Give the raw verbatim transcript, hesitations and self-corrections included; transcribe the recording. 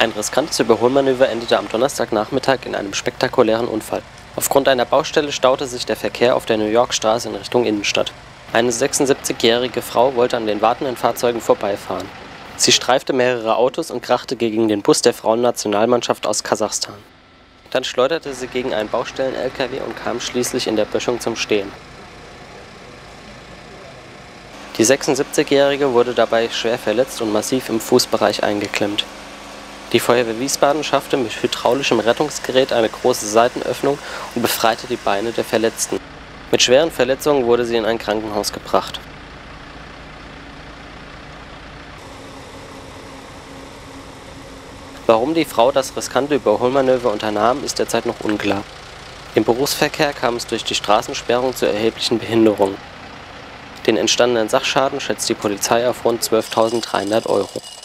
Ein riskantes Überholmanöver endete am Donnerstagnachmittag in einem spektakulären Unfall. Aufgrund einer Baustelle staute sich der Verkehr auf der New York-Straße in Richtung Innenstadt. Eine sechsundsiebzigjährige Frau wollte an den wartenden Fahrzeugen vorbeifahren. Sie streifte mehrere Autos und krachte gegen den Bus der Frauennationalmannschaft aus Kasachstan. Dann schleuderte sie gegen einen Baustellen-L K W und kam schließlich in der Böschung zum Stehen. Die sechsundsiebzigjährige wurde dabei schwer verletzt und massiv im Fußbereich eingeklemmt. Die Feuerwehr Wiesbaden schaffte mit hydraulischem Rettungsgerät eine große Seitenöffnung und befreite die Beine der Verletzten. Mit schweren Verletzungen wurde sie in ein Krankenhaus gebracht. Warum die Frau das riskante Überholmanöver unternahm, ist derzeit noch unklar. Im Berufsverkehr kam es durch die Straßensperrung zu erheblichen Behinderungen. Den entstandenen Sachschaden schätzt die Polizei auf rund zwölftausenddreihundert Euro.